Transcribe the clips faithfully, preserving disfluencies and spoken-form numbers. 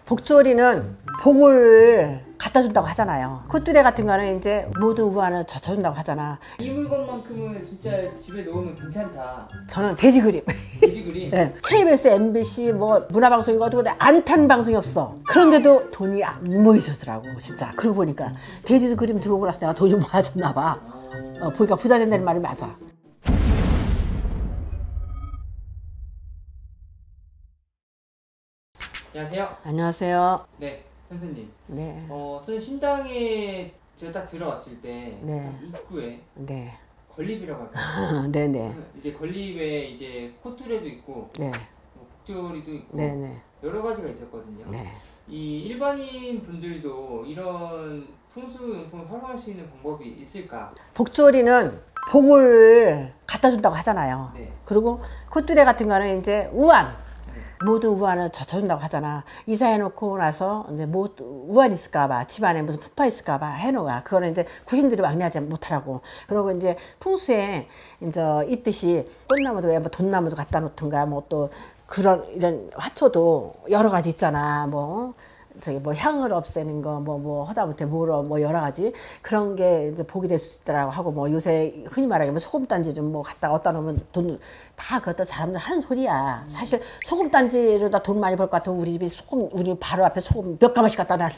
복조리는 복을 갖다 준다고 하잖아요. 콧뚜레 같은 거는 이제 모든 우환을 젖혀준다고 하잖아. 이 물건만큼은 진짜 집에 놓으면 괜찮다. 저는 돼지 그림. 돼지 그림? 네. 케이비에스, 엠비씨, 뭐 문화방송이고 어디고 안 탄 방송이 없어. 그런데도 돈이 안 모이더라고 진짜. 그러고 보니까 돼지 그림 들어오고 나서 내가 돈이 모아졌나 봐. 어, 보니까 부자 된다는 말이 맞아. 안녕하세요. 안녕하세요. 네, 선생님. 네. 어, 저는 신당에 제가 딱 들어왔을 때 네. 입구에 네. 건립이라고 할까요? 네네. 이제 건립에 이제 콧뚜레도 있고, 네. 뭐 복조리도 있고, 네네. 여러 가지가 있었거든요. 네. 이 일반인 분들도 이런 풍수용품을 활용할 수 있는 방법이 있을까? 복조리는 복을 갖다 준다고 하잖아요. 네. 그리고 콧뚜레 같은 거는 이제 우환. 모든 우환을 젖혀준다고 하잖아. 이사해놓고 나서 이제 뭐 우환 있을까봐, 집안에 무슨 푸파 있을까봐 해놓아. 그거는 이제 구신들이 왕래하지 못하라고. 그리고 이제 풍수에 이제 있듯이 꽃나무도 왜 뭐 돈나무도 갖다 놓든가 뭐 또 그런 이런 화초도 여러 가지 있잖아. 뭐 저기 뭐 향을 없애는 거 뭐 뭐 하다못해 뭐로 뭐 여러 가지 그런 게 이제 복이 될 수 있다라고 하고 뭐 요새 흔히 말하면 뭐 소금단지 좀 뭐 갖다 갖다 놓으면 돈 다 그것도 사람들 하는 소리야. 사실 소금단지로다 돈 많이 벌 것 같으면 우리 집이 소금 우리 바로 앞에 소금 몇 가마씩 갖다 놔.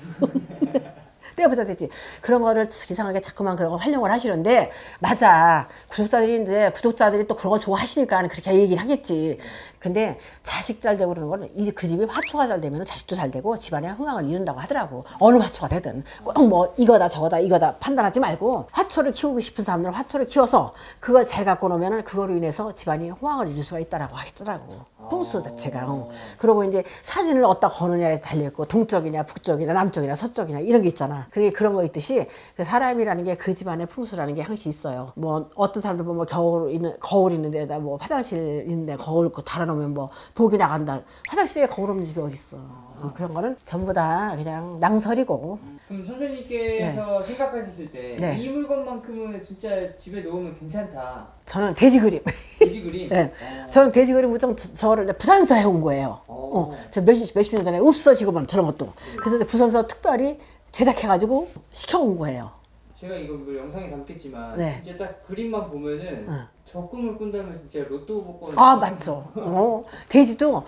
떼어보자 되지. 그런 거를 이상하게 자꾸만 그런 걸 활용을 하시는데 맞아. 구독자들이 이제 구독자들이 또 그런 거 좋아하시니까 그렇게 얘기를 하겠지. 근데 자식 잘 되고 그러는 거는 이제 그 집이 화초가 잘 되면 자식도 잘 되고 집안에 흥황을 이룬다고 하더라고. 어느 화초가 되든 꼭 뭐 이거다 저거다 이거다 판단하지 말고 화초를 키우고 싶은 사람들은 화초를 키워서 그걸 잘 갖고 놓으면 그거로 인해서 집안이 호황을 이룰 수가 있다라고 하시더라고. 풍수 자체가. 어. 그리고 이제 사진을 어디다 거느냐에 달려있고 동쪽이냐 북쪽이냐 남쪽이냐 서쪽이냐 이런 게 있잖아. 그게 그런 거 있듯이 그 사람이라는 게 그 집안의 풍수라는 게 항상 있어요. 뭐 어떤 사람들 보면 뭐 겨울 있는 거울 있는 데다 뭐 화장실 있는데 거울 거 달아놓으면 뭐 복이 나간다. 화장실에 거울 없는 집이 어디 있어. 어, 그런 거는 전부 다 그냥 낭설이고. 그럼 선생님께서 네. 생각하셨을 때 이 네. 물건만큼은 진짜 집에 놓으면 괜찮다. 저는 돼지 그림. 돼지 그림? 네. 저는 돼지 그림 우선 저를 부산에서 해온 거예요. 어, 저 몇십, 몇십 년 전에 없어지고만 저런 것도. 그래서 부산에서 특별히 제작해가지고 시켜온 거예요. 제가 이거 뭐 영상에 담겠지만 네. 진짜 딱 그림만 보면은 응. 저 꿈을 꾼다면 진짜 로또 복권. 아 맞죠. 어. 돼지도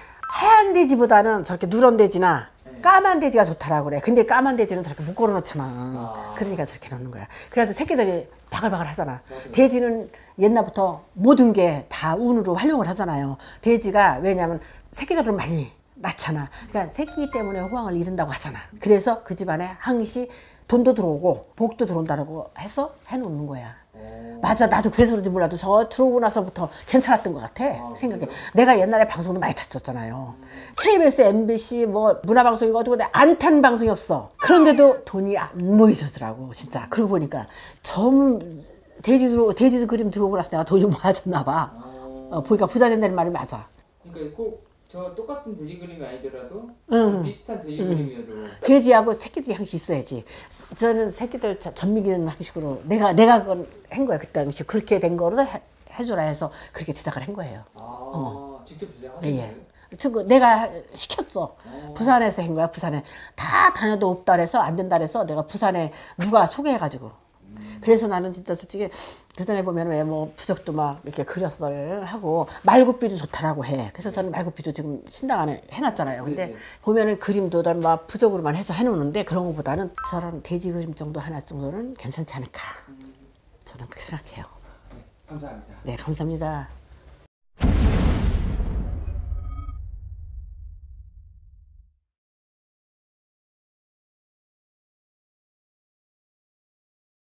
하얀 돼지보다는 저렇게 누런 돼지나 네. 까만 돼지가 좋다라고 그래. 근데 까만 돼지는 저렇게 묶어 놓잖아. 아. 그러니까 저렇게 놓는 거야. 그래서 새끼들이 바글바글 하잖아. 맞아요. 돼지는 옛날부터 모든 게 다 운으로 활용을 하잖아요. 돼지가 왜냐면 새끼들을 많이 낳잖아. 그러니까 새끼 때문에 호황을 이룬다고 하잖아. 그래서 그 집안에 항시 돈도 들어오고 복도 들어온다고 해서 해놓는 거야. 오. 맞아. 나도 그래서 그런지 몰라도 저 들어오고 나서부터 괜찮았던 것 같아. 아, 생각에. 그래요? 내가 옛날에 방송도 많이 탔었잖아요. 음. 케이비에스, 엠비씨 뭐 문화방송이고 어디고 안 탄 방송이 없어. 그런데도 돈이 안 모이더라고 진짜. 그러고 보니까 좀 돼지 들어 돼지 그림 들어오고 나서 내가 돈이 모아졌나 봐. 어, 보니까 부자 된다는 말이 맞아. 그러니까 꼭 저 똑같은 돼지 그림이 아니더라도 응. 비슷한 돼지 응. 그림이어도 돼지하고 새끼들이 항상 있어야지. 저는 새끼들 전미기는 방식으로 내가 내가 그건 한 거야. 그때 당시 그렇게 된 거로 해, 해주라 해서 그렇게 제작을 한 거예요. 아 어. 직접 제작하신 예, 거예요? 예. 저 내가 시켰어. 오. 부산에서 한 거야. 부산에 다 다녀도 없다 그래서 안 된다 그래서 내가 부산에 누가 소개해가지고. 음. 그래서 나는 진짜 솔직히 그 전에 보면 왜 뭐 부적도 막 이렇게 그렸어를 하고 말굽비도 좋다라고 해. 그래서 저는 말굽비도 지금 신당 안에 해놨잖아요. 근데 네네. 보면은 그림도 막 부적으로만 해서 해놓는데 그런 것보다는 저런 돼지 그림 정도 하나 정도는 괜찮지 않을까. 저는 그렇게 생각해요. 네, 감사합니다. 네, 감사합니다.